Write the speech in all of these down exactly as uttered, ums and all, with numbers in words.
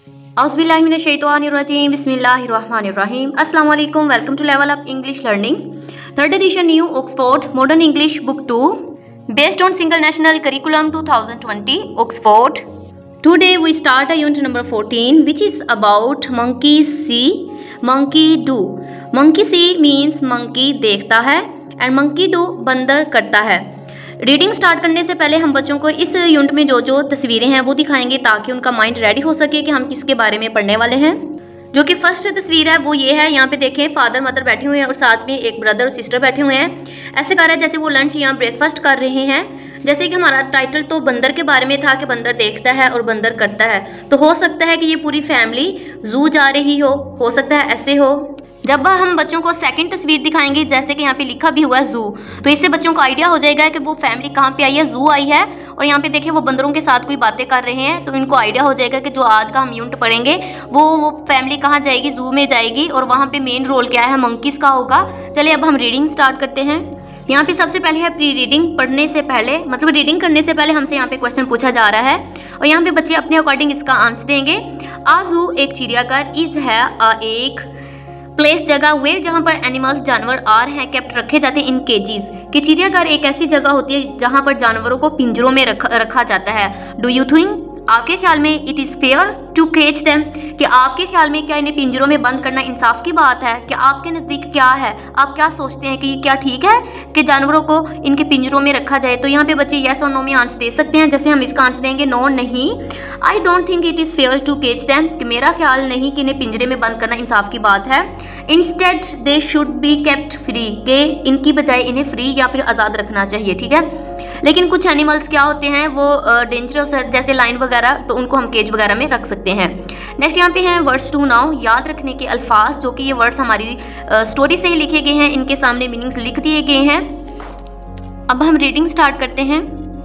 Auzubillahiminash-shaytanir-rajim. Bismillahir-rahmanir-rahim. Assalamu alaikum. Welcome to Level Up English Learning. Third edition New Oxford Modern English Book two, based on Single National Curriculum twenty twenty, Oxford. Today we start a unit number fourteen, which is about monkey see, monkey do. Monkey see means monkey देखता है and monkey do बंदर करता है। Reading start करने से पहले हम बच्चों को इस यूनिट में जो जो तस्वीरें हैं वो दिखाएंगे ताकि उनका माइंड रेडी हो सके कि हम किसके बारे में पढ़ने वाले हैं। जो कि फर्स्ट तस्वीर है वो ये है। यहाँ पे देखें, फादर मदर बैठे हुए हैं और साथ में एक ब्रदर और सिस्टर बैठे हुए हैं। ऐसे कर रहा है जैसे वो लंच या ब्रेकफास्ट कर रहे हैं। जैसे कि हमारा टाइटल तो बंदर के बारे में था कि बंदर देखता है और बंदर करता है, तो हो सकता है कि ये पूरी फैमिली जू जा रही हो हो सकता है ऐसे हो। जब हम बच्चों को सेकंड तस्वीर दिखाएंगे, जैसे कि यहाँ पे लिखा भी हुआ है जू, तो इससे बच्चों को आइडिया हो जाएगा कि वो फैमिली कहाँ पे आई है, जू आई है। और यहाँ पे देखिए वो बंदरों के साथ कोई बातें कर रहे हैं, तो इनको आइडिया हो जाएगा कि जो आज का हम यूनिट पढ़ेंगे वो वो फैमिली कहाँ जाएगी, जू में जाएगी। और वहाँ पे मेन रोल क्या है, मंकीज का होगा। चलिए अब हम रीडिंग स्टार्ट करते हैं। यहाँ पे सबसे पहले है प्री रीडिंग। पढ़ने से पहले मतलब रीडिंग करने से पहले हमसे यहाँ पे क्वेश्चन पूछा जा रहा है और यहाँ पे बच्चे अपने अकॉर्डिंग इसका आंसर देंगे। आ जू एक चिड़ियाघर, इज है आ एक प्लेस जगह वेयर जहाँ पर एनिमल्स जानवर आर हैं केप्ट रखे जाते हैं इन केजीज। कि चिड़ियाघर एक ऐसी जगह होती है जहाँ पर जानवरों को पिंजरों में रखा रखा जाता है। डू यू थिंक, आपके ख्याल में it is fair to catch them, कि आपके ख्याल में क्या इन्हें पिंजरों में बंद करना इंसाफ की बात है? कि आपके नज़दीक क्या है, आप क्या सोचते हैं कि क्या ठीक है कि जानवरों को इनके पिंजरों में रखा जाए? तो यहाँ पे बच्चे येस और नो में आंसर दे सकते हैं। जैसे हम इसका आंसर देंगे नो, नहीं। I don't think it is fair to catch them, कि मेरा ख्याल नहीं कि इन्हें पिंजरे में बंद करना इंसाफ की बात है। Instead they should be kept free, के इनकी बजाय इन्हें फ्री या फिर आज़ाद रखना चाहिए। ठीक है, लेकिन कुछ एनिमल्स क्या होते हैं वो डेंजरस है, जैसे लाइन वगैरह, तो उनको हम केज वगैरह में रख सकते हैं। नेक्स्ट यहाँ पे हैं वर्ड्स टू नाउ, याद रखने के अल्फाज, जो कि ये वर्ड्स हमारी स्टोरी से ही लिखे गए हैं, इनके सामने मीनिंग्स लिख दिए गए हैं। अब हम रीडिंग स्टार्ट करते हैं।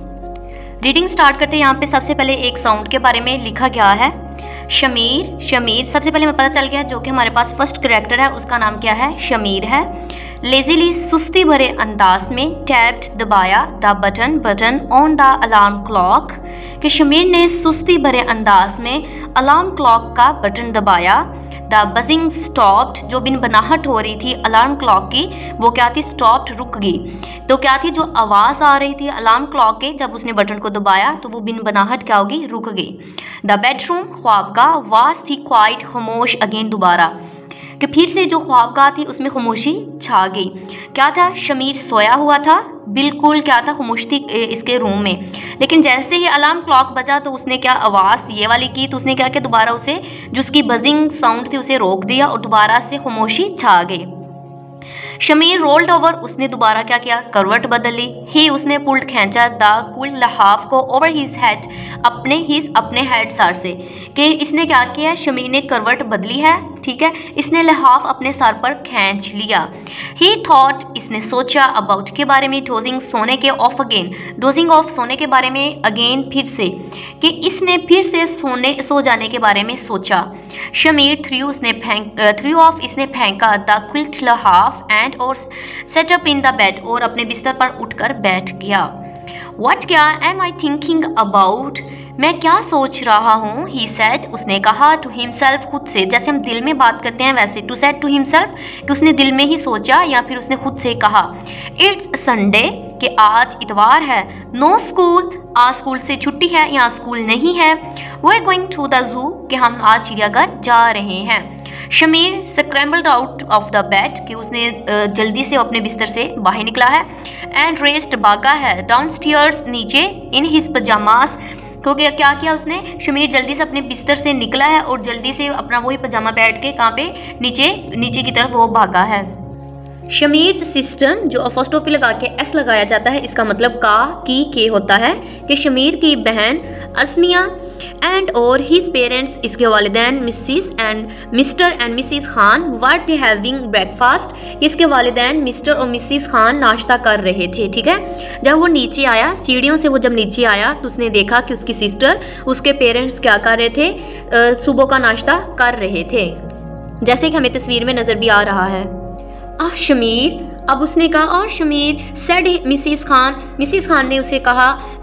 रीडिंग स्टार्ट करते हैं। यहाँ पे सबसे पहले एक साउंड के बारे में लिखा गया है, शमीर। शमीर सबसे पहले हमें पता चल गया, जो कि हमारे पास फर्स्ट कैरेक्टर है उसका नाम क्या है, शमीर है। लेजीली सुस्ती भरे अंदाज में, टैप्ड दबाया the button button on the alarm clock, कि शमीर ने सुस्ती भरे अंदाज में अलार्म क्लॉक का बटन दबाया। द बजिंग स्टॉप्ड, जो बिन बनाहट हो रही थी अलार्म क्लॉक की वो क्या थी, स्टॉप्ड, रुक गई। तो क्या थी, जो आवाज़ आ रही थी अलार्म क्लॉक के जब उसने बटन को दबाया तो वो बिन बनाहट क्या होगी, रुक गई। द बेडरूम ख्वाबगाह वाज थी क्वाइट खामोश अगेन, दोबारा, कि फिर से जो ख्वाबगाह थी उसमें खामोशी छा गई। क्या था, शमीर सोया हुआ था, बिल्कुल क्या था, खामोश थी इसके रूम में। लेकिन जैसे ही अलार्म क्लॉक बजा तो उसने क्या आवाज़ ये वाली की, तो उसने क्या किया, दोबारा उसे जो उसकी बजिंग साउंड थी उसे रोक दिया और दोबारा से खामोशी छा गई। शमीर रोल्ड ओवर, उसने दोबारा क्या किया, करवट बदल ली। ही, उसने पुल्ड खींचा द कुल लहाफ को ओवर हिज हेड, अपने हिज अपने हेड सर से, कि इसने क्या किया, शमीर ने करवट बदली है। ठीक है, इसने लहाफ अपने सर पर खींच लिया। ही थॉट, इसने सोचा, अबाउट के बारे में, डोजिंग सोने के, ऑफ अगेन डोजिंग ऑफ सोने के बारे में, अगेन फिर से, कि इसने फिर से सोने सो जाने के बारे में सोचा। शमीर थ्रू, उसने फेंक थ्रू ऑफ, इसने फेंका द क्विल्ट लहाफ एंड और sat up in the bed, और अपने बिस्तर पर उठकर बैठ गया। व्हाट, क्या, एम आई थिंकिंग अबाउट, मैं क्या सोच रहा हूँ। ही सेड, उसने कहा, टू हिमसेल्फ, खुद से, जैसे हम दिल में बात करते हैं वैसे, टू सेड टू हिमसेल्फ, कि उसने दिल में ही सोचा या फिर उसने खुद से कहा। इट्स संडे, कि आज इतवार है। नो स्कूल, आज स्कूल से छुट्टी है, यहाँ स्कूल नहीं है। We are going to the zoo, कि हम आज चिड़ियाघर जा रहे हैं। Shamir scrambled out of the bed, कि उसने जल्दी से अपने बिस्तर से बाहर निकला है। एंड रेस्ट, भागा है। डाउन स्टेयर्स, नीचे। इन हिज पजामास, क्योंकि क्या किया उसने, शमीर जल्दी से अपने बिस्तर से निकला है और जल्दी से अपना वही पजामा बैठ के कहाँ पे, नीचे नीचे की तरफ वो भागा है। शमीर सिस्टर, जो अपोस्ट्रोफी लगा के एस लगाया जाता है, इसका मतलब का, की, के होता है, कि शमीर की बहन अस्मिया एंड और हिज पेरेंट्स, इसके वालिदैन Mrs and Mr and Mrs Khan, were थे हैविंग ब्रेकफास्ट, इसके वालिदैन मिस्टर और मिसिस खान नाश्ता कर रहे थे। ठीक है, जब वो नीचे आया, सीढ़ियों से वो जब नीचे आया तो उसने देखा कि उसकी सिस्टर, उसके पेरेंट्स क्या कर रहे थे, सुबह का नाश्ता कर रहे थे, जैसे कि हमें तस्वीर में नज़र भी आ रहा है। आ शमीर, अब उसने कहा, और Shamir said Mrs Khan, Mrs Khan ने उसे कहा,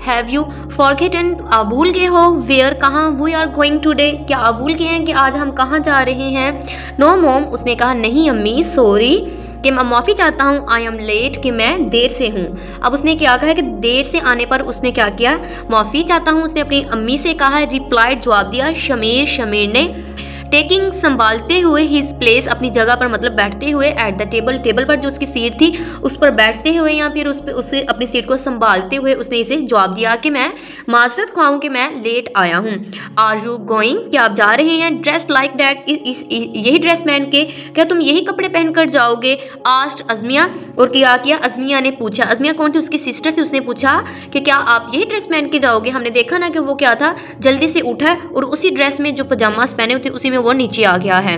हैव यू फॉरगेटन, आप भूल गए हो, वेयर, कहाँ, वी आर गोइंग टुडे, क्या आप भूल गए हैं कि आज हम कहाँ जा रहे हैं। नो मॉम, उसने कहा नहीं अम्मी, सॉरी कि मैं माफ़ी चाहता हूँ, आई एम लेट, कि मैं देर से हूँ। अब उसने क्या कहा है कि देर से आने पर उसने क्या किया, माफ़ी चाहता हूँ, उसने अपनी अम्मी से कहा, रिप्लाइड, जवाब दिया, शमीर, शमीर ने, टेकिंग, संभालते हुए, हिज प्लेस, अपनी जगह पर, मतलब बैठते हुए, एट द टेबल, टेबल पर जो उसकी सीट थी उस पर बैठते हुए या फिर उस पर उसे अपनी सीट को संभालते हुए उसने इसे जवाब दिया कि मैं माजरत ख्वाऊँ कि मैं लेट आया हूँ। आर यू गोइंग, क्या आप जा रहे हैं, ड्रेस लाइक दैट, इस यही ड्रेस पहन के, क्या तुम यही कपड़े पहनकर जाओगे, आस्ट अज़मिया, और क्या किया, अज़मिया ने पूछा, अज़मिया कौन थी, उसकी सिस्टर थी, उसने पूछा कि क्या आप यही ड्रेस पहन के जाओगे। हमने देखा ना कि वो क्या था, जल्दी से उठा और उसी ड्रेस में जो पजामास पहने हुए थे उसी में वो नीचे आ गया है।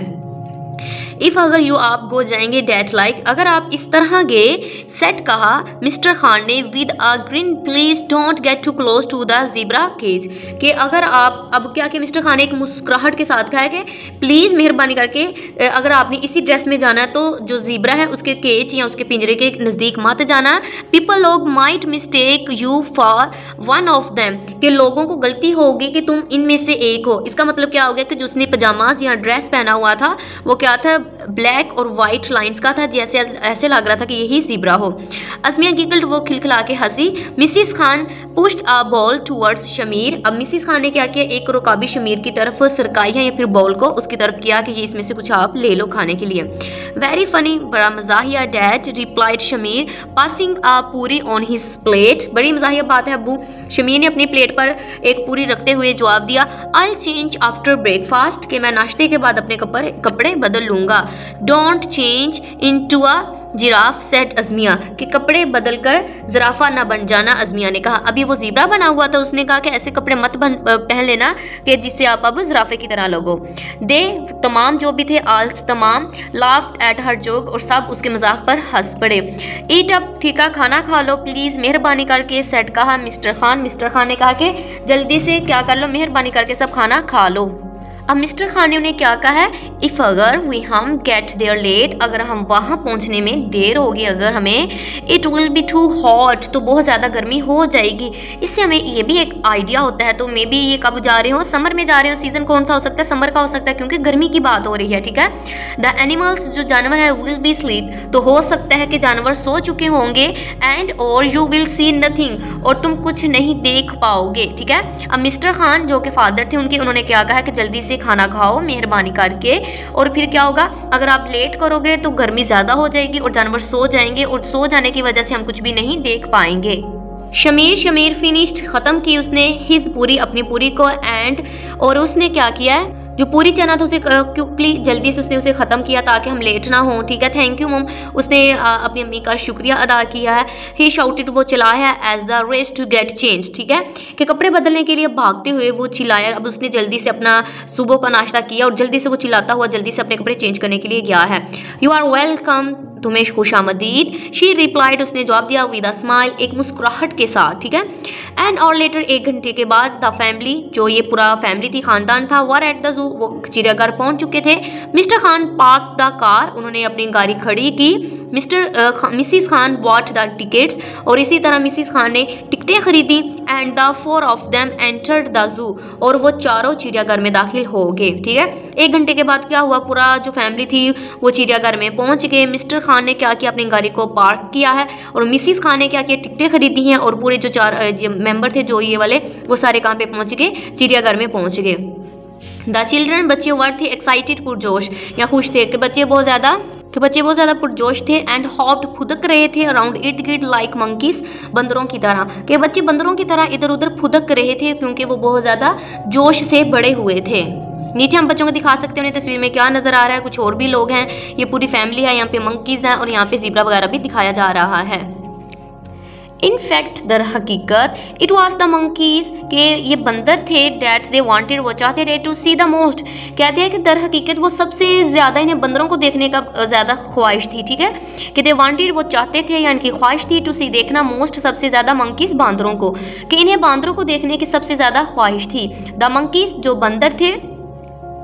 इफ़, अगर यू, आप गो जाएंगे, डैट लाइक, अगर आप इस तरह गए, सेट कहा मिस्टर खान ने, with a grin, please don't get too close to the zebra cage, कि अगर आप, अब क्या कि मिस्टर खान ने एक मुस्कुराहट के साथ कहा है कि प्लीज़ मेहरबानी करके अगर आपने इसी ड्रेस में जाना है तो जो ज़ीब्रा है उसके केज या उसके पिंजरे के नज़दीक मत जाना। पीपल, लोग, might mistake you for one of them, कि लोगों को गलती होगी कि तुम इनमें से एक हो। इसका मतलब क्या हो गया कि जो उसने पजामाज या ड्रेस पहना हुआ था वो क्या था, ब्लैक और वाइट लाइंस का था, जैसे ऐसे लग रहा था कि यही ज़ीब्रा हो। अज़मिया गिगल्ड, वो खिलखिला के हंसी। Mrs Khan pushed a ball towards Shamir, अब मिसिस खान ने क्या किया, एक रुकाबी शमीर की तरफ सरकाई है या फिर बॉल को उसकी तरफ किया कि ये इसमें से कुछ आप ले लो खाने के लिए। वेरी फनी, बड़ा मजाहिया, dad, replied Shamir, passing a पूरी ऑन हिज प्लेट, बड़ी मजाहिया बात है अब्बू। शमीर ने अपनी प्लेट पर एक पूरी रखते हुए जवाब दिया, आई चेंज आफ्टर ब्रेकफास्ट, कि मैं नाश्ते के बाद अपने कपड़े कपड़े बदल लूँगा। Don't change into a giraffe, said Azmiya, कि कपड़े बदलकर ज़राफ़ा ना बन जाना, अज़मिया ने कहा। अभी वो ज़ीब्रा बना हुआ था, उसने कहा कि ऐसे कपड़े मत बन पहन लेना कि जिससे आप अब ज़राफ़े की तरह लगो। दे, तमाम जो भी थे, आल, तमाम, लाफ्ड एट हर जोक, और सब उसके मजाक पर हंस पड़े। ईट अप, ठीक है, खाना खा लो प्लीज़, मेहरबानी करके, सेट कहा मिस्टर खान, मिस्टर खान ने कहा कि जल्दी से क्या कर लो, मेहरबानी करके सब खाना खा लो। अब मिस्टर खान ने उन्हें क्या कहा है, इफ़, अगर, वी, हम, गेट देयर लेट, अगर हम वहाँ पहुँचने में देर होगी, अगर हमें, it will be too hot, तो बहुत ज़्यादा गर्मी हो जाएगी। इससे हमें ये भी एक आइडिया होता है, तो मे बी ये कब जा रहे हो, समर में जा रहे हो, सीज़न कौन सा हो सकता है, समर का हो सकता है क्योंकि गर्मी की बात हो रही है, ठीक है। द एनिमल्स, जो जानवर है, विल बी स्लीप, तो हो सकता है कि जानवर सो चुके होंगे, एंड और यू विल सी नथिंग, और तुम कुछ नहीं देख पाओगे, ठीक है। अब मिस्टर खान जो कि फादर थे उनके, उन्होंने क्या कहा कि जल्दी से खाना खाओ मेहरबानी करके, और फिर क्या होगा, अगर आप लेट करोगे तो गर्मी ज़्यादा हो जाएगी और जानवर सो जाएंगे, और सो जाने की वजह से हम कुछ भी नहीं देख पाएंगे। शमीर, शमीर फिनिश्ड, ख़त्म की उसने, हिज, पूरी, अपनी पूरी को, एंड, और उसने क्या किया है, जो पूरी चना था उसे क्विकली, जल्दी से उसने उसे ख़त्म किया ताकि हम लेट ना हो, ठीक है। थैंक यू मम, उसने अपनी अम्मी का शुक्रिया अदा किया है। ही शाउटेड, वो चिल्लाया, as the race to get change, ठीक है, कि कपड़े बदलने के लिए भागते हुए वो चिल्लाया। अब उसने जल्दी से अपना सुबह का नाश्ता किया और जल्दी से वो चिल्लाता हुआ जल्दी से अपने कपड़े चेंज करने के लिए गया है। यू आर वेलकम, तुम्हें खुशामदीद, शी रिप्लाइड, उसने जवाब दिया, विद अ स्माइल, एक मुस्कुराहट के साथ, ठीक है। एंड और लेटर, एक घंटे के बाद, द फैमिली, जो ये पूरा फैमिली थी, खानदान था, वर एट द जू, वो चिड़ियाघर पहुंच चुके थे। Mr Khan park the car, उन्होंने अपनी गाड़ी खड़ी की। Mr Mrs Khan bought the tickets, और इसी तरह मिसिस खान ने टिकटें खरीदी। And the four of them entered the zoo, और वो चारों चिड़ियाघर में दाखिल हो गए, ठीक है। एक घंटे के बाद क्या हुआ, पूरा जो फैमिली थी वो चिड़ियाघर में पहुंच गए। मिस्टर खान ने क्या किया, अपनी गाड़ी को पार्क किया है, और मिसिस खान ने क्या किया, टिकटें खरीदी हैं, और पूरे जो चार मेंबर थे जो ये वाले, वो सारे काम पे पहुंच गए, चिड़ियाघर में पहुंच गए। द चिल्ड्रन, बच्चे, वर्ड थे, एक्साइटेड, पुरजोश, या खुश थे, कि बच्चे बहुत ज़्यादा कि बच्चे बहुत ज़्यादा पुरजोश थे। एंड हॉप्ड, फुदक रहे थे, अराउंड इर्द गिर्द, लाइक मंकीज, बंदरों की तरह, कि बच्चे बंदरों की तरह इधर उधर फुदक रहे थे क्योंकि वो बहुत ज़्यादा जोश से बड़े हुए थे। नीचे हम बच्चों को दिखा सकते हैं, तस्वीर में क्या नज़र आ रहा है, कुछ और भी लोग हैं, ये पूरी फैमिली है, यहाँ पे मंकीज़ हैं और यहाँ पे ज़ीब्रा वगैरह भी दिखाया जा रहा है। इन फैक्ट, दर हकीकत, इट वॉज द मंकीज, के ये बंदर थे, डैट दे वांटेड, वो चाहते थे, टू सी द मोस्ट, कहते हैं कि दर हकीकत वो सबसे ज़्यादा इन्हें बंदरों को देखने का ज़्यादा ख्वाहिश थी, ठीक है, कि दे वांटेड, वो चाहते थे या इनकी ख्वाहिश थी, टू सी, देखना, मोस्ट, सबसे ज़्यादा, मंकीज, बांदरों को, कि इन्हें बांदरों को देखने की सबसे ज़्यादा ख्वाहिश थी। द मंकीज, जो बंदर थे,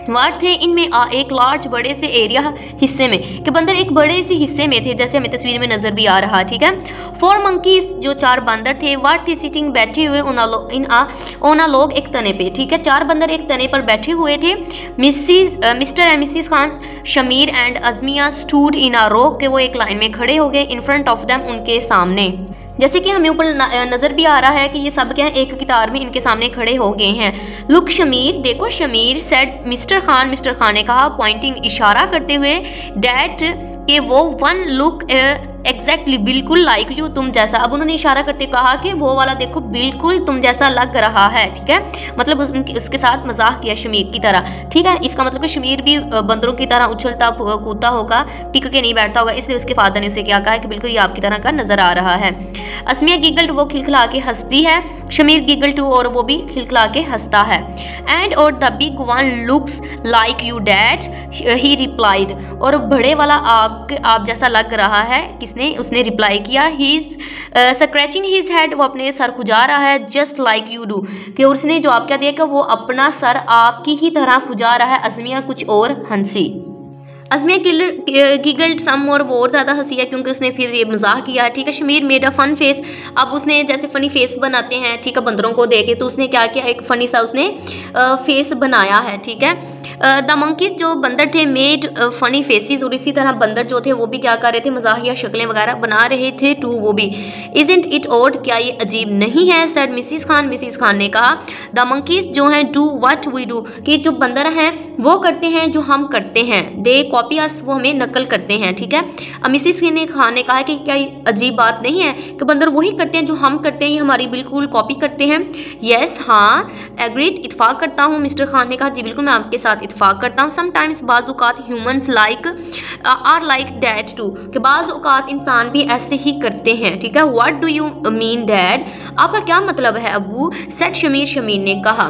वार थे इनमें आ एक लार्ज बड़े से एरिया हिस्से में, कि बंदर एक बड़े से हिस्से में थे, जैसे हमें तस्वीर में नजर भी आ रहा। ठीक है, फोर मंकीज जो चार बंदर थे, वार थे सिटिंग बैठे हुए उन इन आ ओना लोग एक तने पे। ठीक है, चार बंदर एक तने पर बैठे हुए थे। Mrs Mr and Mrs Khan Shamir and Azmiya stood in a row, के वो एक लाइन में खड़े हो गए इन फ्रंट ऑफ देम, उनके सामने। जैसे कि हमें ऊपर नज़र भी आ रहा है कि ये सब क्या है, एक कतार में इनके सामने खड़े हो गए हैं। लुक शमीर, देखो Shamir, said Mr Khan, Mr Khan ने कहा पॉइंटिंग, इशारा करते हुए, डैट कि वो वन लुक एग्जैक्टली बिल्कुल लाइक यू, तुम जैसा। अब उन्होंने इशारा करते कहा कि वो वाला देखो बिल्कुल तुम जैसा लग रहा है। ठीक है, मतलब उस, उसके साथ मजाक किया शमीर की तरह। ठीक है, इसका मतलब कि शमीर भी बंदरों की तरह उछलता कूदता होगा, टिक के नहीं बैठता होगा, इसलिए उसके फादर ने उसे क्या कहा कि बिल्कुल ये आपकी तरह का नजर आ रहा है। असमिया गिगल्ड, वो खिलखिला के हंसती है। शमीर गिगल टू, और वो भी खिलखिला के हंसता है। एंड और the big one looks like you dad, he replied, और बड़े वाला आप आप जैसा लग रहा है, किसने, उसने रिप्लाई किया। He is scratching his head, वो अपने सर खुजा रहा है, जस्ट लाइक यू डू, कि उसने जवाब क्या दिया कि वो अपना सर आपकी ही तरह खुजा रहा है। अजमिया कुछ और हंसी। अजमिया गिगल्ड सम, और वो और ज़्यादा हंसी है क्योंकि उसने फिर ये मजाक किया। ठीक है, Shamir made a fun face, अब उसने जैसे फ़नी फेस बनाते हैं, ठीक है, बंदरों को देखे, तो उसने क्या किया, एक फ़नी सा उसने फेस बनाया है। ठीक है, द मंकीज, जो बंदर थे, मेड फनी फेसिस, और इसी तरह बंदर जो थे वो भी क्या कर रहे थे, मजाहिया शक्लें वगैरह बना रहे थे टू, वो भी। इजंट इट ऑड, क्या ये अजीब नहीं है, said Mrs Khan, Mrs Khan ने कहा। द मंकीज जो हैं डू व्हाट वी डू, कि जो बंदर हैं वो करते हैं जो हम करते हैं। दे कॉपी अस, वो हमें नकल करते हैं। ठीक है, अब मिसिस ने खान ने कहा कि क्या ये अजीब बात नहीं है कि बंदर वही करते हैं जो हम करते हैं, ये हमारी बिल्कुल कॉपी करते हैं। यस, हाँ, एग्रीड, इत्फाक करता हूँ। मिस्टर खान ने कहा जी बिल्कुल मैं आपके साथ इत्फाक करता हूँ। समटाइम्स बाज़-औक़ात humans like are like that too, कि बाज़-औक़ात इंसान भी ऐसे ही करते हैं। ठीक है, what do you mean dad, आपका क्या मतलब है अबू, सेड शमीर, शमीर ने कहा।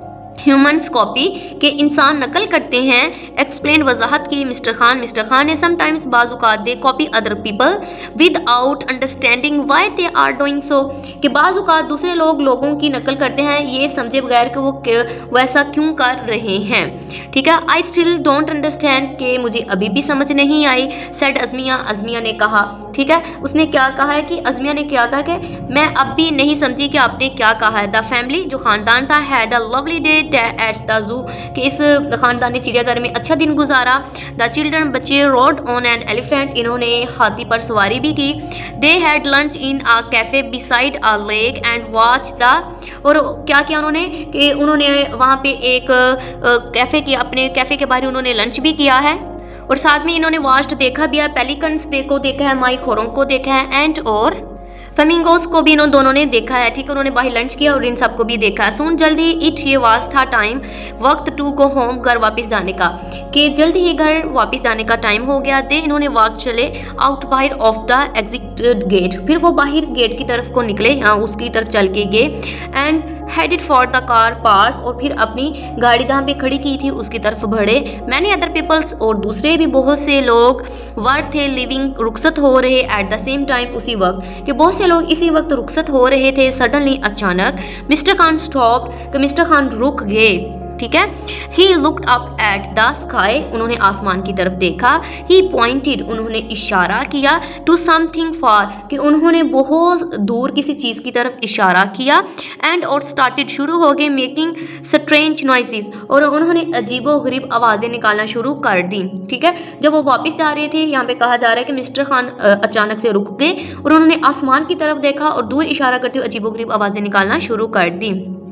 ह्यूमंस कॉपी, के इंसान नकल करते हैं। एक्सप्लेन, वजाहत की मिस्टर खान, मिस्टर खान ने। समटाइम्स बाज़-औक़ात they copy other people without understanding why they are doing so, कि बाज़-औक़ात दूसरे लोग लोगों की नकल करते हैं ये समझे बगैर कि वो वैसा क्यों कर रहे हैं। ठीक है, आई स्टिल डोंट अंडरस्टैंड, के मुझे अभी भी समझ नहीं आई। सेड अजमिया, अजमिया ने कहा। ठीक है, उसने क्या कहा है कि अजमिया ने क्या कहा कि मैं अब भी नहीं समझी कि आपने क्या कहा है। द फैमिली, जो खानदान था, had a lovely day at the zoo, कि इस खानदान ने चिड़ियाघर में अच्छा दिन गुजारा। द चिल्ड्रन, बच्चे, रोड ऑन एन एलिफेंट, इन्होंने हाथी पर सवारी भी की। They had lunch in a cafe beside a lake and watch the, और क्या किया उन्होंने कि उन्होंने वहाँ पे एक कैफे की, अपने कैफे के बाहर उन्होंने लंच भी किया है, और साथ में इन्होंने वास्ट देखा भी है, पेलिकन्स देखो देखा है, माई खोरों को देखा है, एंड और फ्लेमिंगोस को भी इन दोनों ने देखा है। ठीक है, उन्होंने बाहर लंच किया और इन सबको भी देखा है। सुन जल्दी, इट ये वास था टाइम, वक्त टू गो होम, घर वापस जाने का, कि जल्दी ही घर वापस जाने का टाइम हो गया। दे, इन्होंने वॉक चले आउट बाहर ऑफ द एग्जिट गेट, फिर वो बाहर गेट की तरफ को निकले, यहाँ उसकी तरफ चल के गए। And headed for the car park, और फिर अपनी गाड़ी जहाँ पे खड़ी की थी उसकी तरफ बढ़े। मैनी अदर पीपल्स, और दूसरे भी बहुत से लोग वर थे लिविंग, रुखसत हो रहे एट द सेम टाइम, उसी वक्त, कि बहुत से लोग इसी वक्त रुखसत हो रहे थे। सडनली, अचानक, मिस्टर खान स्टॉप, कि मिस्टर खान रुक गए। ठीक है, he looked up at the sky, उन्होंने आसमान की तरफ देखा। ही पॉइंटेड, उन्होंने इशारा किया। टू समथिंग फार, कि उन्होंने बहुत दूर किसी चीज़ की तरफ इशारा किया। एंड और स्टार्टेड, शुरू हो गए, मेकिंग स्ट्रेंज नॉइसेस, और उन्होंने अजीबो गरीब आवाज़ें निकालना शुरू कर दी। ठीक है, जब वो वापस जा रहे थे, यहाँ पे कहा जा रहा है कि मिस्टर खान अचानक से रुक गए और उन्होंने आसमान की तरफ देखा और दूर इशारा करते हुए अजीबो गरीब आवाज़ें निकालना शुरू कर दी।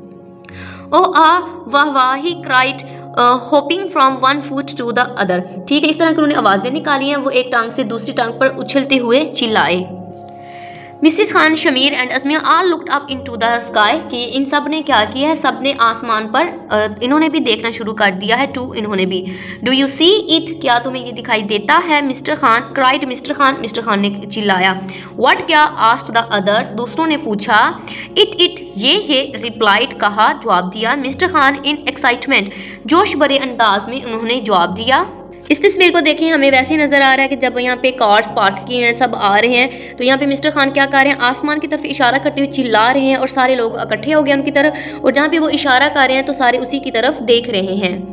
ओ आ वाह वाह, he cried hopping from one foot to the other. ठीक है, इस तरह की उन्होंने आवाज़ें निकाली हैं, वो एक टांग से दूसरी टांग पर उछलते हुए चिल्लाए। Mrs Khan, Shamir and Azmiya all looked up into the sky, कि इन सब ने क्या किया है, सब ने आसमान पर इन्होंने भी देखना शुरू कर दिया है। टू, इन्होंने भी। डू यू सी इट, क्या तुम्हें ये दिखाई देता है, Mr Khan, cried Mr Khan, Mr Khan ने चिल्लाया। व्हाट, क्या, आस्क्ड द अदर्स, दूसरों ने पूछा। इट इट, ये ये, रिप्लाइड, कहा, जवाब दिया। मिस्टर खान इन एक्साइटमेंट, जोश भरे अंदाज में उन्होंने जवाब दिया। इस तस्वीर को देखें, हमें वैसे नज़र आ रहा है कि जब यहाँ पे कार्स पार्क किए हैं, सब आ रहे हैं, तो यहाँ पे मिस्टर खान क्या कर रहे हैं, आसमान की तरफ इशारा करते हुए चिल्ला रहे हैं और सारे लोग इकट्ठे हो गए उनकी तरफ, और जहाँ पे वो इशारा कर रहे हैं तो सारे उसी की तरफ देख रहे हैं।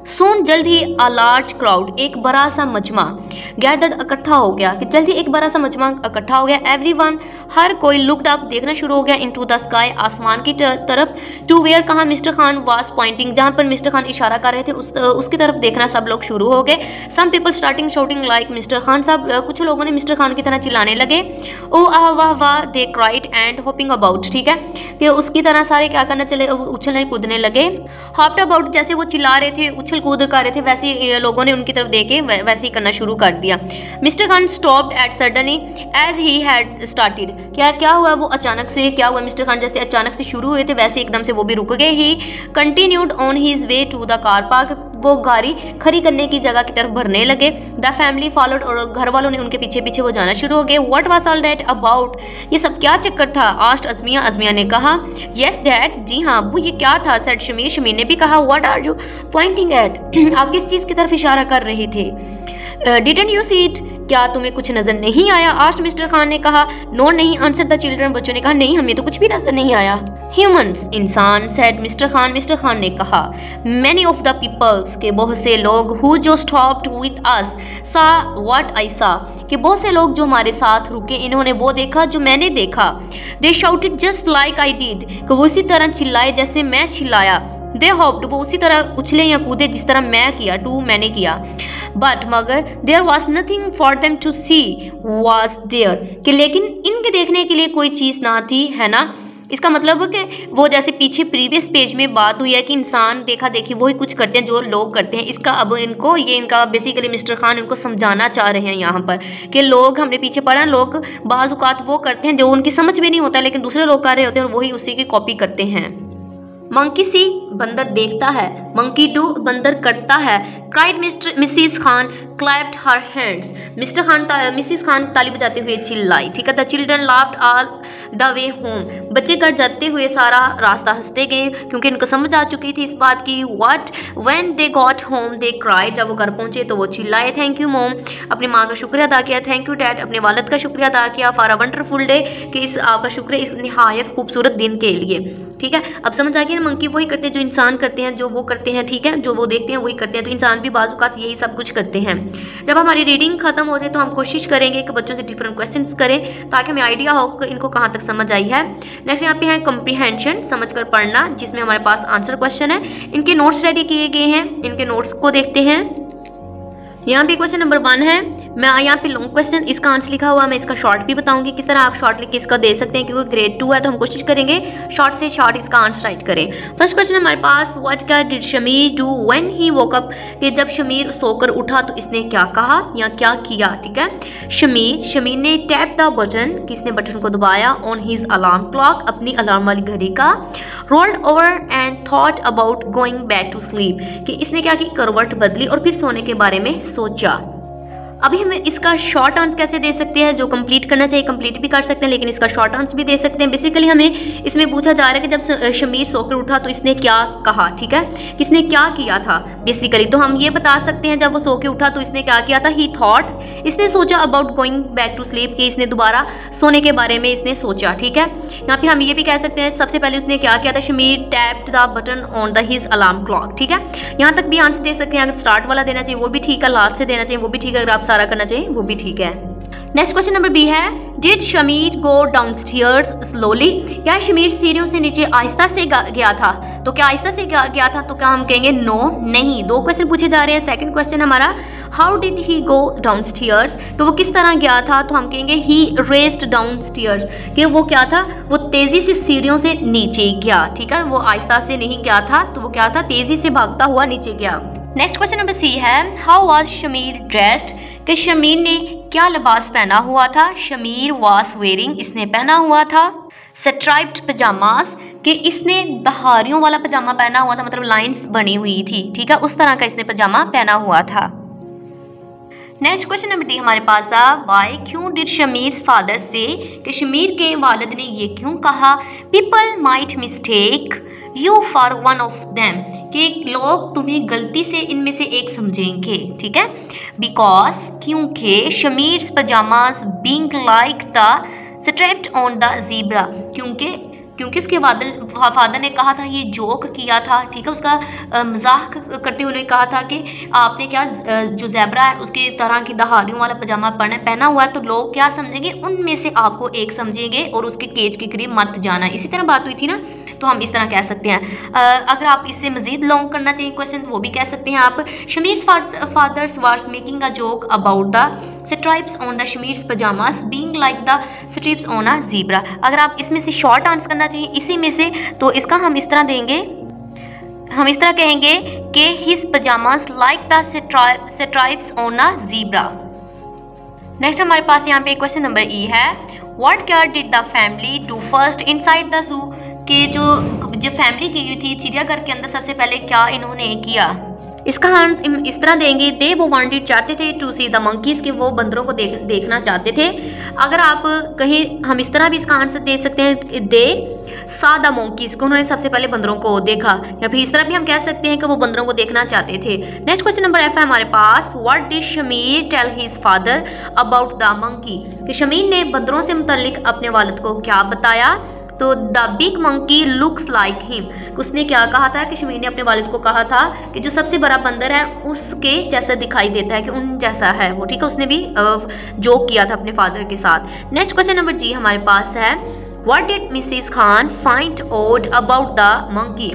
सोन जल्द ही अ लार्ज क्राउड, एक बड़ा सा मजमा, गैदर्ड इकट्ठा हो गया, कि जल्द ही एक बड़ा सा मजमा इकट्ठा हो गया। एवरीवन, हर कोई, लुक्ड अप, देखना शुरू हो गया, इनटू द स्काई, आसमान की तरफ, टू वेयर, कहाँ मिस्टर खान वाज पॉइंटिंग, जहाँ पर मिस्टर खान इशारा कर रहे थे उस उसकी तरफ देखना सब लोग शुरू हो गए। सम पीपल स्टार्टिंग शouting लाइक मिस्टर खान, सब कुछ लोगों ने मिस्टर खान की तरह चिल्लाने लगे। ओ आह वाह वाह, they cried and hopping about, ठीक है, कि उसकी तरह सारे क्या करना चले, उछलने कूदने लगे। हॉप्ड अबाउट, जैसे वो चिल्ला रहे थे, उछल कूद कर रहे थे, वैसे ही लोगों ने उनकी तरफ देखे वैसे ही करना शुरू कर दिया। Mr Khan stopped at suddenly as he had started, क्या क्या हुआ, वो अचानक से क्या हुआ, मिस्टर खान जैसे अचानक से शुरू हुए थे वैसे एकदम से वो भी रुक गए। He continued on his way to the car park, वो गाड़ी खड़ी करने की जगह की तरफ भरने लगे। द फैमिली फॉलोड, और घर वालों ने उनके पीछे पीछे वो जाना शुरू हो गए। What was all that about, ये सब क्या चक्कर था, आस्क्ड अज़मिया, अज़मिया ने कहा। यस डैड, जी हाँ अब्बू, ये क्या था, सेड शमीर, शमीर ने भी कहा। What are you pointing at, आप किस चीज़ की तरफ इशारा कर रहे थे। डिडंट यू सी इट, क्या तुम्हें कुछ नजर नहीं आया, आस्क्ड मिस्टर खान ने कहा। नो नहीं, आंसर द चिल्ड्रन, बच्चों ने कहा नहीं हमें तो कुछ भी नजर नहीं आया। ह्यूमंस, इंसान, said Mr Khan, Mr Khan ने कहा। मैनी ऑफ द पीपल्स, के बहुत से लोग, हु जो स्टॉप्ड विद अस, सा व्हाट आई सा, कि बहुत से लोग जो हमारे साथ रुके इन्होंने वो देखा जो मैंने देखा। They shouted just like I did, कि वो उसी तरह चिल्लाए जैसे मैं चिल्लाया। दे हॉप्ड, वो उसी तरह उछले या कूदे जिस तरह मैं किया, टू मैंने किया। बट मगर there was nothing for them to see was there, कि लेकिन इनके देखने के लिए कोई चीज़ ना थी, है ना। इसका मतलब है कि वो जैसे पीछे प्रीवियस पेज में बात हुई है कि इंसान देखा देखी वही कुछ करते हैं जो लोग करते हैं, इसका अब इनको ये इनका बेसिकली मिस्टर खान इनको समझाना चाह रहे हैं यहाँ पर कि लोग, हमने पीछे पढ़ा, लोग बाज़ औक़ात वो करते हैं जो उनकी समझ में नहीं होता लेकिन दूसरे लोग कर रहे होते हैं और वही उसी की कॉपी करते हैं। मंकी सी, बंदर देखता है, मंकी डू, बंदर करता है। Cried Mr Mrs Khan, clapped her hands, Mr Khan Mrs Khan ताली बजाते हुए चिल्लाई, ठीक है। The children laughed all the way home, बच्चे घर जाते हुए सारा रास्ता हंसते गए क्योंकि इनको समझ आ चुकी थी इस बात की। What when they got home they cried, जब वो घर पहुंचे तो वो चिल्लाए। थैंक यू मोम, अपनी माँ का शुक्रिया अदा किया। थैंक यू डैड, अपने वालिद का शुक्रिया अदा किया। फॉर अ वंडरफुल डे, कि इस आपका शुक्र इस निहायत खूबसूरत दिन के लिए, ठीक है। अब समझ आ गया, मंकी वही करते हैं जो इंसान करते हैं, जो वो करते हैं, ठीक है, जो वो देखते हैं वही करते हैं, तो इंसान भी बाज़ औक़ात यही सब कुछ करते हैं। जब हमारी रीडिंग खत्म हो जाए तो हम कोशिश करेंगे कि बच्चों से डिफरेंट क्वेश्चंस करें ताकि हमें आइडिया हो कि इनको कहाँ तक समझ आई है। नेक्स्ट यहाँ पे है कम्प्रीहेंशन, समझ कर पढ़ना, जिसमें हमारे पास आंसर क्वेश्चन है। इनके नोट्स रेडी किए गए हैं, इनके नोट्स को देखते हैं। यहाँ पे क्वेश्चन नंबर वन है, मैं यहाँ पे लॉन्ग क्वेश्चन, इसका आंसर लिखा हुआ, मैं इसका शॉर्ट भी बताऊंगी किस तरह आप शॉर्ट लिख के इसका दे सकते हैं क्योंकि ग्रेड टू है तो हम कोशिश करेंगे शॉर्ट से शॉर्ट इसका आंसर राइट करें। फर्स्ट क्वेश्चन हमारे पास, व्हाट क्या did Shamir do when he woke up, कि जब शमीर सोकर उठा तो इसने क्या कहा या क्या किया, ठीक है। शमीर शमीर ने टैप द बटन, किसने बटन को दबाया, ऑन हिज अलार्म क्लॉक, अपनी अलार्म वाली घड़ी का। Rolled over and thought about going back to sleep, कि इसने क्या की, करवट बदली और फिर सोने के बारे में सोचा। अभी हम इसका शॉर्ट आंसर कैसे दे सकते हैं, जो कंप्लीट करना चाहिए कंप्लीट भी कर सकते हैं लेकिन इसका शॉर्ट आंसर भी दे सकते हैं। बेसिकली हमें इसमें पूछा जा रहा है कि जब शमीर सोकर उठा तो इसने क्या कहा, ठीक है, किसने क्या किया था बेसिकली, तो हम ये बता सकते हैं जब वो सो के उठा तो इसने क्या किया था, ही थॉट, इसने सोचा, about going back to sleep, कि इसने दोबारा सोने के बारे में इसने सोचा, ठीक है। यहाँ फिर हम ये भी कह सकते हैं सबसे पहले उसने क्या किया था, Shamir tapped the button on the his alarm clock, ठीक है। यहाँ तक भी आंसर दे सकते हैं, अगर स्टार्ट वाला देना चाहिए वो भी ठीक है, लास्ट से देना चाहिए वो भी ठीक है, अगर आप सारा करना चाहिए वो भी ठीक है। नेक्स्ट क्वेश्चन नंबर बी है, did Shamir go downstairs slowly, क्या शमीर सीढ़ियों से नीचे आहिस्ता से गया था, तो क्या आहिस्ता से गया था तो क्या हम कहेंगे नो, नहीं। दो क्वेश्चन पूछे जा रहे हैं। सेकंड क्वेश्चन हमारा, how did he go downstairs, तो वो किस तरह गया था, तो हम कहेंगे ही रेस्ड डाउनस्टेयर्स, कि वो क्या था, वो तेजी से सीढ़ियों से नीचे गया, ठीक है, वो आहिस्ता से नहीं गया था, तो वो क्या था, तेजी से भागता हुआ नीचे गया। नेक्स्ट क्वेश्चन नंबर सी है, हाउ वाज शमीर ड्रेस्ड, कि शमीर ने क्या लिबास पहना हुआ था, शमीर वाज वेयरिंग, इसने पहना हुआ था स्ट्राइप्ड पजामास, कि इसने दहारियों वाला पजामा पहना हुआ था, मतलब लाइंस बनी हुई थी, ठीक है, उस तरह का इसने पजामा पहना हुआ था। नेक्स्ट क्वेश्चन नंबर डी हमारे पास था, वाई क्यों डिड शमीर फादर से, कि शमीर के वालिद ने ये क्यों कहा, people might mistake you for one of them, कि लोग तुम्हें गलती से इनमें से एक समझेंगे, ठीक है। बिकॉज, क्योंकि Shamir's pyjamas being like the strapped on the zebra, क्योंकि क्योंकि उसके फादर ने कहा था, ये जोक किया था, ठीक है, उसका मजाक करते हुए कहा था कि आपने क्या जो ज़ेब्रा है उसके तरह की दहाड़ियों वाला पजामा पहना पहना हुआ है, तो लोग क्या समझेंगे, उनमें से आपको एक समझेंगे और उसके केज के करीब मत जाना। इसी तरह बात हुई थी ना, तो हम इस तरह कह सकते हैं। अगर आप इससे मजीद लॉन्ग करना चाहिए क्वेश्चन, वो भी कह सकते हैं आप। Shamir's father's was making a joke about the stripes on the Shamir's pyjamas being like the strips on a zebra. अगर आप इसमें से शॉर्ट आंसर करना चाहिए इसी में से, तो इसका हम इस तरह देंगे, हम इस तरह कहेंगे कि his pyjamas like the stripes on a zebra. Next हमारे पास यहाँ पे क्वेश्चन नंबर ई है, what care did the family do first inside the zoo, कि जो जो फैमिली गई हुई थी चिड़ियाघर के अंदर, सबसे पहले क्या इन्होंने किया। इसका हम इस तरह देंगे, दे वो वांटेड चाहते थे टू सी द मंकीज, कि वो बंदरों को देख देखना चाहते थे। अगर आप कहीं, हम इस तरह भी इसका आंसर दे सकते हैं, दे सा द मंकीज, को उन्होंने सबसे पहले बंदरों को देखा, या फिर इस तरह भी हम कह सकते हैं कि वो बंदरों को देखना चाहते थे। नेक्स्ट क्वेश्चन नंबर एफ है हमारे पास, what did Shamir tell his father about the monkey, कि शमीर ने बंदरों से मुतल्लिक अपने वालिद को क्या बताया। तो the big monkey looks like him, उसने क्या कहा था कि शमीर ने अपने वालिद को कहा था कि जो सबसे बड़ा बंदर है उसके जैसा दिखाई देता है, कि उन जैसा है वो, ठीक है, उसने भी जोक किया था अपने फादर के साथ। नेक्स्ट क्वेश्चन नंबर जी हमारे पास है, what did Mrs Khan find out about the monkey,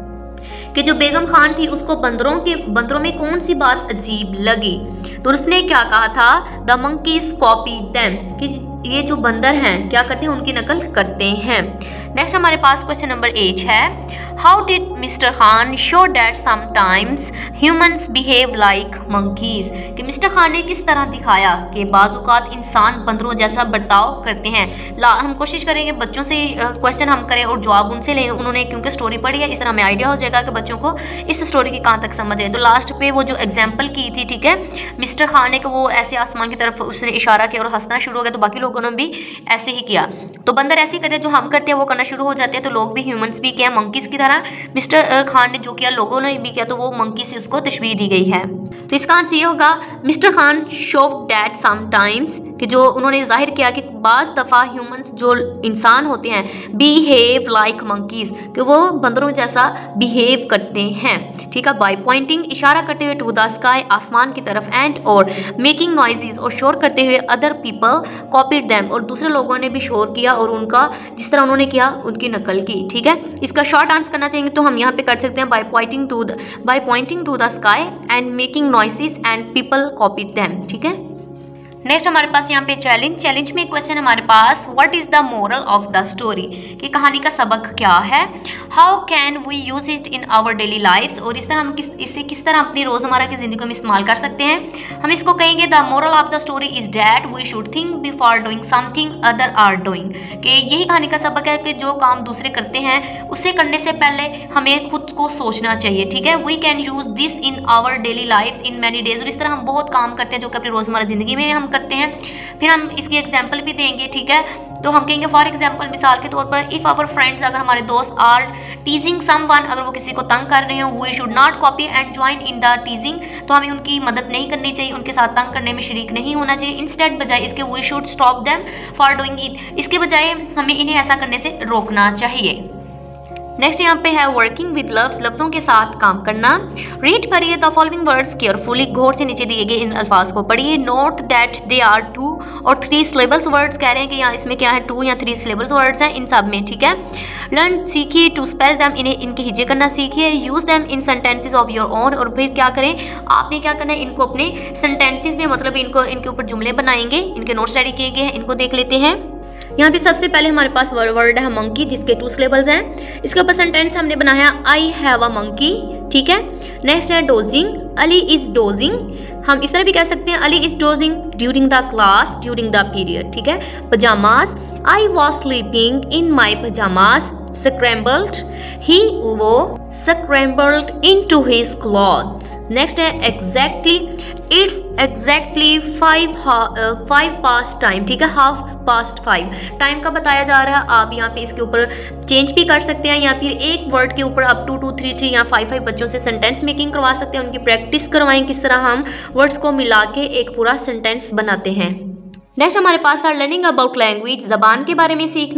कि जो बेगम खान थी उसको बंदरों के बंदरों में कौन सी बात अजीब लगी। तो उसने क्या कहा था, द मंकीज कॉपी देम, कि ये जो बंदर हैं क्या करते हैं, उनकी नकल करते हैं। नेक्स्ट हमारे पास क्वेश्चन नंबर एट है, how did Mr Khan show that sometimes humans behave like monkeys, कि मिस्टर खान ने किस तरह दिखाया कि बाज़-औक़ात इंसान बंदरों जैसा बर्ताव करते हैं। ला हम कोशिश करेंगे बच्चों से क्वेश्चन हम करें और जवाब उनसे लें, उन्होंने क्योंकि स्टोरी पढ़ी है, इस तरह हमें आइडिया हो जाएगा कि बच्चों को इस स्टोरी की कहाँ तक समझ है। तो लास्ट पे वो जो एग्जाम्पल की थी, ठीक है, मिस्टर खान ने, कि वो ऐसे आसमान की तरफ उसने इशारा किया और हंसना शुरू हो गया, तो बाकी लोगों ने भी ऐसे ही किया। तो बंदर ऐसे ही करते हैं, जो हम करते हैं वो करना शुरू हो जाते हैं, तो लोग भी ह्यूमंस भी क्या मंकीज की तरह, मिस्टर खान ने जो किया लोगों ने भी किया, तो वो मंकी से उसको तशबीह दी गई है। तो इसका आंसर ये होगा, Mr Khan show that sometimes, कि जो उन्होंने जाहिर किया कि बाज़ दफ़ा ह्यूमंस जो इंसान होते हैं बिहेव लाइक मंकीज, कि वो बंदरों जैसा बिहेव करते हैं, ठीक है, बाय पॉइंटिंग, इशारा करते हुए टू द स्काई, आसमान की तरफ, एंड और मेकिंग नॉइजेज, और शोर करते हुए, अदर पीपल कॉपीड देम, और दूसरे लोगों ने भी शोर किया और उनका जिस तरह उन्होंने किया उनकी नकल की, ठीक है। इसका शॉर्ट आंसर करना चाहेंगे तो हम यहाँ पे कर सकते हैं, by pointing to the by pointing to the sky and making noises and people copied them, ठीक है। नेक्स्ट हमारे पास यहाँ पे चैलेंज चैलेंज में क्वेश्चन हमारे पास, what is the moral of the story, कि कहानी का सबक क्या है। How can we use it in our daily lifes, और इस तरह हम किस इसे किस तरह अपनी रोजमर्रा की जिंदगी में इस्तेमाल कर सकते हैं। हम इसको कहेंगे, the moral of the story is that we should think before doing something other are doing, कि यही कहानी का सबक है कि जो काम दूसरे करते हैं उसे करने से पहले हमें खुद को सोचना चाहिए, ठीक है। We can use this in our daily life in many days, और इस तरह हम बहुत काम करते हैं जो कि अपनी रोजमर्रा जिंदगी में हम करते हैं। फिर हम इसकी एग्जाम्पल भी देंगे, ठीक है। तो हम कहेंगे फॉर एग्जाम्पल, मिसाल के तौर पर, इफ आवर फ्रेंड्स, अगर हमारे दोस्त आर टीजिंग समवन, अगर वो किसी को तंग कर रहे हो, we should not copy and join in the teasing, तो हमें उनकी मदद नहीं करनी चाहिए, उनके साथ तंग करने में शरीक नहीं होना चाहिए। इंस्टेड, बजाय इसके, we should stop them for doing it, इसके बजाय हमें इन्हें ऐसा करने से रोकना चाहिए। नेक्स्ट यहाँ पे है वर्किंग विद लव्स, लफ्जों के साथ काम करना। रीड करिए द फॉलोइंग वर्ड्स केयरफुली, गौर से नीचे दिए गए इन अल्फाज को पढ़िए। Note that they are two और थ्री सिलेबल्स वर्ड्स, कह रहे हैं कि यहाँ इसमें क्या है, टू या थ्री सिलेबल्स वर्ड्स हैं इन सब में, ठीक है। लर्न, सीखिए टू स्पेल दैम, इन्हें इनके हिज्जे करना सीखिए। Use them in sentences of your own, और फिर क्या करें, आपने क्या करना है, इनको अपने सेंटेंसेज में, मतलब इनको इनके ऊपर जुमले बनाएंगे। इनके नोट्स रेडी किए गए हैं, इनको देख लेते हैं। यहाँ पे सबसे पहले हमारे पास वर्ड है मंकी, जिसके टू सिलेबल्स हैं। इसके ऊपर सेंटेंस हमने बनाया, आई हैव अ मंकी, ठीक है। नेक्स्ट है डोजिंग, अली इज डोजिंग, हम इस तरह भी कह सकते हैं, Ali is dozing during the class, during the period, ठीक है। Pyjamas, I was sleeping in my pyjamas. Scrambled, he वो scrambled into his clothes. Next है exactly, it's exactly five five past time, ठीक है, हाफ पास्ट फाइव टाइम का बताया जा रहा है। आप यहाँ पे इसके ऊपर चेंज भी कर सकते हैं, या फिर एक वर्ड के ऊपर आप टू टू थ्री थ्री या फाइव फाइव बच्चों से सेंटेंस मेकिंग करवा सकते हैं, उनकी प्रैक्टिस करवाएं किस तरह हम वर्ड्स को मिला के एक पूरा सेंटेंस बनाते हैं। नेक्स्ट हमारे पास है लर्निंग अबाउट लैंग्वेज, ज़बान के बारे में सीखना।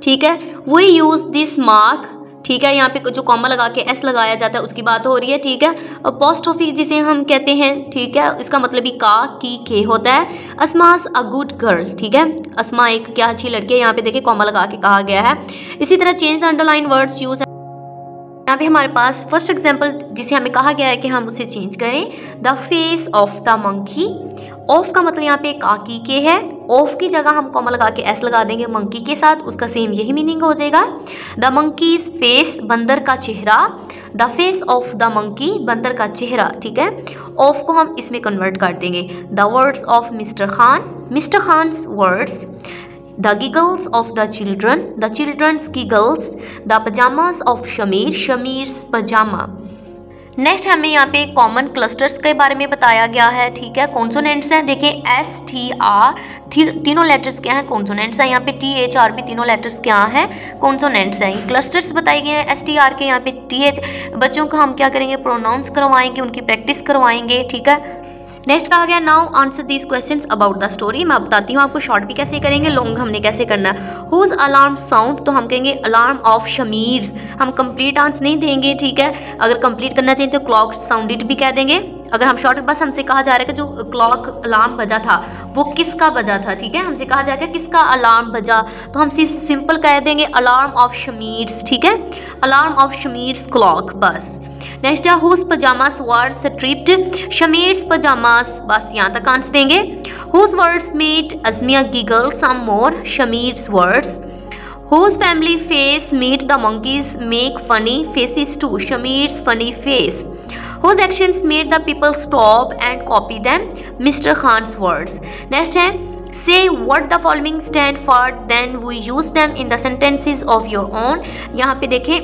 ठीक है। वी यूज़ दिस मार्क, ठीक है, यहाँ पे जो कॉमा लगा के एस लगाया जाता है उसकी बात हो रही है, ठीक है। अपोस्ट्रोफी जिसे हम कहते हैं, ठीक है, इसका मतलब ही का की के होता है। अस्मास अ गुड गर्ल, ठीक है, अस्मा एक क्या अच्छी लड़की है, यहाँ पे देखिए कॉमा लगा के कहा गया है। इसी तरह change the underline words use, यहाँ पे हमारे पास फर्स्ट एग्जाम्पल जिसे हमें कहा गया है कि हम उसे चेंज करें। The face of the monkey, of का मतलब यहाँ पे का की के है, ऑफ की जगह हम कॉमा लगा के एस लगा देंगे मंकी के साथ, उसका सेम यही मीनिंग हो जाएगा। द मंकीज फेस, बंदर का चेहरा, the face of the monkey, बंदर का चेहरा, ठीक है। ऑफ को हम इसमें कन्वर्ट कर देंगे। The words of Mr Khan, Mr Khan's words. The giggles of the children, the childrens giggles. The pyjamas of Shamir, Shamir's pyjama. Next हमें यहाँ पे कॉमन क्लस्टर्स के बारे में बताया गया है, ठीक है। कॉन्सोनेंट्स हैं, देखिए एस टी आर तीनों लेटर्स क्या हैं, कॉन्सोनेंट्स हैं। यहाँ पे टी एच आर भी तीनों लेटर्स क्या हैं, कॉन्सोनेंट्स हैं। क्लस्टर्स बताए गए हैं एस टी आर के, यहाँ पे टी एच। बच्चों को हम क्या करेंगे, प्रोनाउंस करवाएंगे, उनकी प्रैक्टिस करवाएंगे, ठीक है। नेक्स्ट कहा गया now answer these questions about the story. मैं बताती हूँ आपको शॉर्ट भी कैसे करेंगे, लॉन्ग हमने कैसे करना है। हुज अलार्म साउंड, तो हम कहेंगे अलार्म ऑफ शमीर्स, हम कंप्लीट आंसर नहीं देंगे, ठीक है। अगर कंप्लीट करना चाहिए तो क्लॉक साउंडेड भी कह देंगे। अगर हम शॉर्ट, बस हमसे कहा जा रहा है कि जो क्लॉक अलार्म बजा था वो किसका बजा था, ठीक है। हमसे कहा जाएगा किसका अलार्म बजा, तो हम सिंपल कह देंगे अलार्म ऑफ शमीर्स, ठीक है, अलार्म ऑफ शमीर्स क्लॉक, बस। नेक्स्ट है whose pyjamas were striped, Shamir's pyjamas, बस यहाँ तक आंसर देंगे। Whose words made Ajmiya giggle some more, Shamir's words. Whose family face made the monkeys make funny faces too, Shamir's funny face. Whose actions made the people stop and copy them, Mr Khan's words. Next है say what the following stand for, then we use them in the sentences of your own. यहाँ पे देखें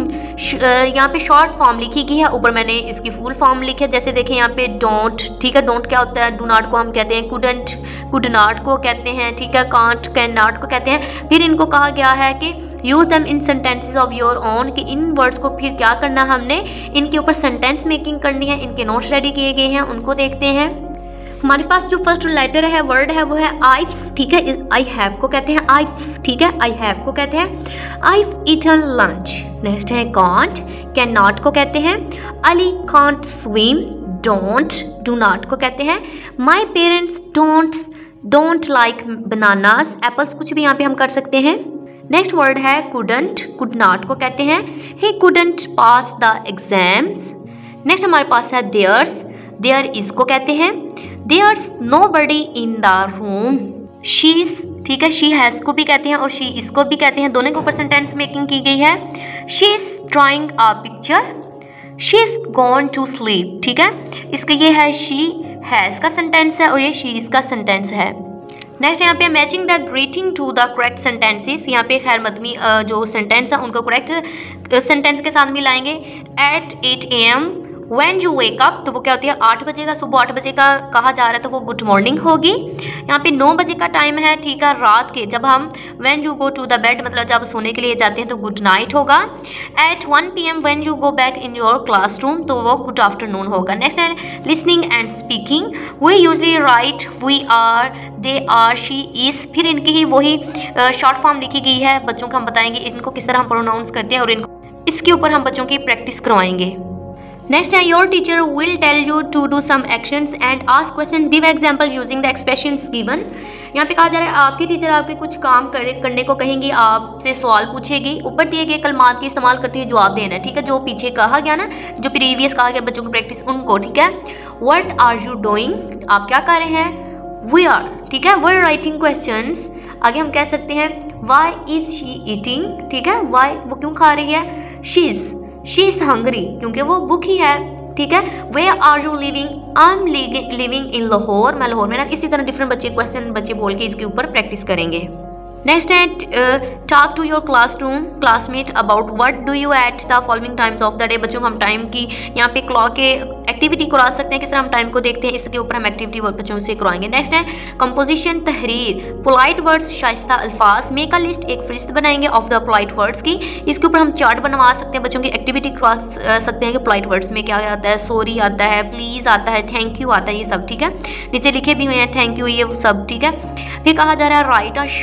यहाँ पे short form लिखी गई है, ऊपर मैंने इसकी फुल फॉर्म लिखी है। जैसे देखें यहाँ पे डोंट, ठीक है, डोंट क्या होता है, डू नॉट को हम कहते हैं, कुडंट कुड नॉट को कहते हैं, ठीक है, कांट कैन नॉट को कहते हैं। फिर इनको कहा गया है कि use them in sentences of your own, कि इन वर्ड्स को फिर क्या करना, हमने इनके ऊपर सेंटेंस मेकिंग करनी है। इनके नोट्स रेडी किए गए हैं, उनको देखते हैं। हमारे पास जो फर्स्ट लेटर है, वर्ड है, वो है आई, ठीक है, आई हैव को कहते हैं आई, ठीक है, आई हैव को कहते हैं। I eaten lunch. नेक्स्ट है कांट, कैन नॉट को कहते हैं। Ali can't swim, don't do not को कहते हैं। My parents don't don't like bananas, apples, कुछ भी यहाँ पे हम कर सकते हैं। नेक्स्ट वर्ड है कुडंट, कुड नॉट को कहते हैं। He couldn't pass the exams. Next हमारे पास है देयर्स, देयर इज को कहते हैं। There's nobody in the room, she's, ठीक है, शी हैज को भी कहते हैं और शी इज को भी कहते हैं, दोनों के ऊपर सेंटेंस मेकिंग की गई है। She is drawing a picture, she is gone to sleep, ठीक है, इसका ये है शी हैज का सेंटेंस है और ये शी इज का सेंटेंस है। नेक्स्ट यहाँ पे matching the greeting to the correct sentences, यहाँ पे खैर मदमी जो सेंटेंस है उनको करेक्ट सेंटेंस के साथ मिलाएंगे। At eight A M when you wake up, तो वो क्या होती है, आठ बजे का, सुबह आठ बजे का कहा जा रहा है तो वो गुड मॉर्निंग होगी। यहाँ पे नौ बजे का टाइम है, ठीक है, रात के, जब हम when you go to the bed, मतलब जब सोने के लिए जाते हैं तो गुड नाइट होगा। At one P M when you go back in your classroom, तो वो गुड आफ्टरनून होगा। नेक्स्ट है listening and speaking, we usually write we are, they are, she is, फिर इनकी ही वही शॉर्ट फॉर्म लिखी गई है। बच्चों को हम बताएंगे इनको किस तरह हम प्रोनाउंस करते हैं और इनको इसके ऊपर हम बच्चों की प्रैक्टिस करवाएंगे। नेक्स्ट है your teacher will tell you to do some actions and ask questions, give example using the expressions given. यहाँ पे कहा जा रहा है आपकी टीचर आपके कुछ काम करे करने को कहेंगी, आपसे सवाल पूछेगी, ऊपर दिए गए कलमात की इस्तेमाल करते हुए जवाब देना है, ठीक है, जो पीछे कहा गया ना, जो प्रीवियस कहा गया बच्चों की प्रैक्टिस, उनको, ठीक है। व्हाट आर यू डूइंग, आप क्या कर रहे हैं। वी आर, ठीक है, वी आर राइटिंग क्वेश्चंस। आगे हम कह सकते हैं वाई इज शी ईटिंग, ठीक है, वाई वो क्यों खा रही है। She is she is hungry, क्योंकि वो भूखी है, ठीक है। Where are you living, I am living in Lahore, मैं लाहौर में ना। इसी तरह डिफरेंट बच्चे क्वेश्चन बच्चे बोल के इसके ऊपर प्रैक्टिस करेंगे। नेक्स्ट है talk to your classroom classmate about what do you at the following times of the day. बच्चों को हम टाइम की यहाँ पे क्लॉक के एक्टिविटी करा सकते हैं, किस तरह हम टाइम को देखते हैं, इसके ऊपर हम एक्टिविटी वर्क बच्चों से करवाएंगे। नेक्स्ट है कंपोजिशन तहरीर, पोलाइट वर्ड्स शाइस्ता अल्फाज, मेक अ लिस्ट, एक फहरिस्त बनाएंगे ऑफ द पोलाइट वर्ड्स की। इसके ऊपर हम चार्ट बनवा सकते हैं, बच्चों की एक्टिविटी करवा सकते हैं कि पोलाइट वर्ड्स में क्या आता है, सॉरी आता है, प्लीज़ आता है, थैंक यू आता है, ये सब, ठीक है, नीचे लिखे भी हुए हैं थैंक यू, ये सब, ठीक है। फिर कहा जा रहा है राइट अ शॉर्ट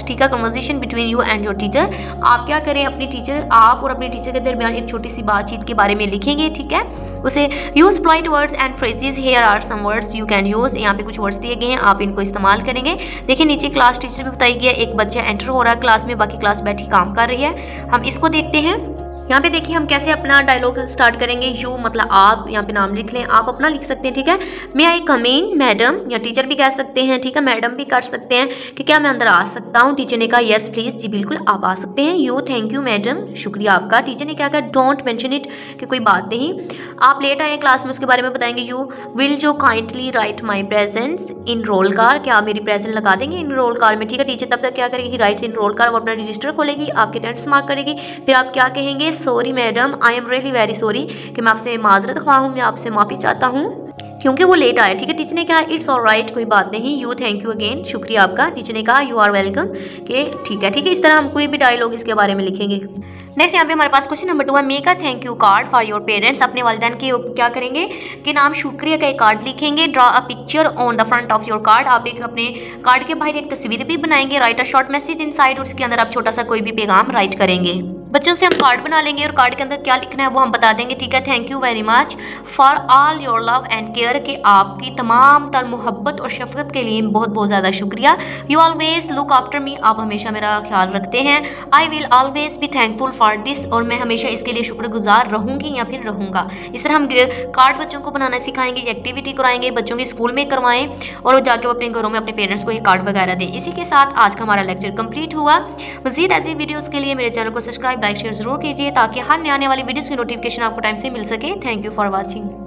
ठीक है, conversation between you and your teacher. आप क्या करें, अपनी टीचर आप और अपने टीचर के दरमियान एक छोटी सी बातचीत के बारे में लिखेंगे, ठीक है। उसे use polite words and phrases, here are some words you can use. यहाँ पे कुछ वर्ड्स दिए गए हैं, आप इनको इस्तेमाल करेंगे। देखिए नीचे क्लास टीचर भी बताई गई है, एक बच्चा एंटर हो रहा है क्लास में, बाकी क्लास बैठी काम कर रही है। हम इसको देखते हैं। यहाँ पे देखिए हम कैसे अपना डायलॉग स्टार्ट करेंगे। यू मतलब आप, यहाँ पे नाम लिख लें, आप अपना लिख सकते हैं, ठीक है। मे आई कम इन मैडम, या टीचर भी कह सकते हैं, ठीक है, मैडम भी कर सकते हैं कि क्या मैं अंदर आ सकता हूँ। टीचर ने कहा यस प्लीज, जी बिल्कुल आप आ सकते हैं। यू थैंक यू मैडम, शुक्रिया आपका। टीचर ने क्या कहा डोंट मेंशन इट, कि कोई बात नहीं। आप लेट आए क्लास में, उसके बारे में बताएंगे। यू विल जो kindly write my presence in roll call, क्या आप मेरी प्रेजेंट लगा देंगे इन रोल कार में, ठीक है। टीचर तब तक क्या करेगी, राइट्स इन रोल कार, वो अपना रजिस्टर खोलेगी, आपके अटेंडेंस मार्क करेगी। फिर आप क्या कहेंगे, sorry madam, I am really very sorry, कि मैं आपसे माजरत ख्वाह हूँ, मैं आपसे माफ़ी चाहता हूँ क्योंकि वो लेट आया, ठीक है। टीचर ने कहा इट्स ऑल राइट, कोई बात नहीं। यू थैंक यू अगेन, शुक्रिया आपका। टीचर ने कहा यू आर वेलकम, कि ठीक है, ठीक है। इस तरह हम कोई भी डायलॉग इसके बारे में लिखेंगे। नेक्स्ट यहाँ पे हमारे पास क्वेश्चन नंबर टू है, make a thank you card for your parents. अपने वालिदैन के क्या करेंगे कि नाम शुक्रिया का एक कार्ड लिखेंगे। Draw a picture on the front of your card, आप एक अपने कार्ड के बाहर एक तस्वीर भी बनाएंगे। Write a short message inside, और उसके अंदर आप छोटा सा कोई भी पैगाम राइट करेंगे। बच्चों से हम कार्ड बना लेंगे और कार्ड के अंदर क्या लिखना है वो हम बता देंगे, ठीक है। Thank you very much for all your love and care, कि आपकी तमाम तर मोहब्बत और शफकत के लिए बहुत बहुत ज़्यादा शुक्रिया। You always look after me, आप हमेशा मेरा ख्याल रखते हैं। I will always be thankful for this, और मैं हमेशा इसके लिए शुक्रगुजार रहूँगी या फिर रहूँगा। इस तरह हम कार्ड बच्चों को बनाना सिखाएंगे, एक्टिविटी कराएंगे, बच्चों के स्कूल में करवाएं और जाके वो अपने घरों में अपने पेरेंट्स को ये कार्ड वगैरह दें। इसी के साथ आज का हमारा लेक्चर कंप्लीट हुआ। मज़ीद ऐसी वीडियोज़ के लिए मेरे चैनल को सब्सक्राइब लाइक शेयर जरूर कीजिए, ताकि हर नए आने वाली वीडियोस की नोटिफिकेशन आपको टाइम से मिल सके। Thank you for watching.